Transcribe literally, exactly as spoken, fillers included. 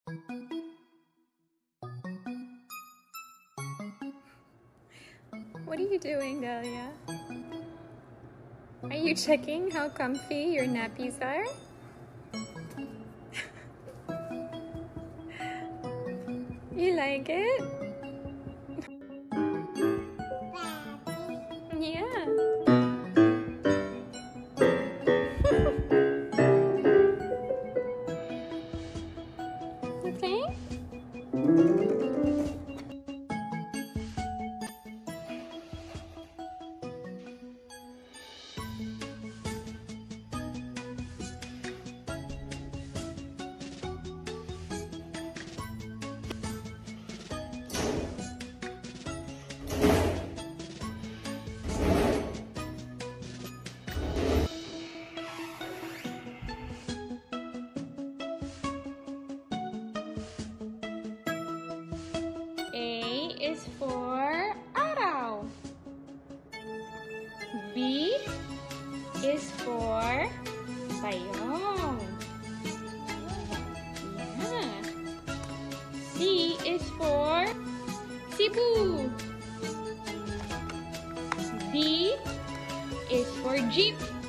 What are you doing, Dahlia? Are you checking how comfy your nappies are? You like it? Yeah. Okay. A is for araw. B is for payong. Yeah. C is for Cebu. D is for jeep.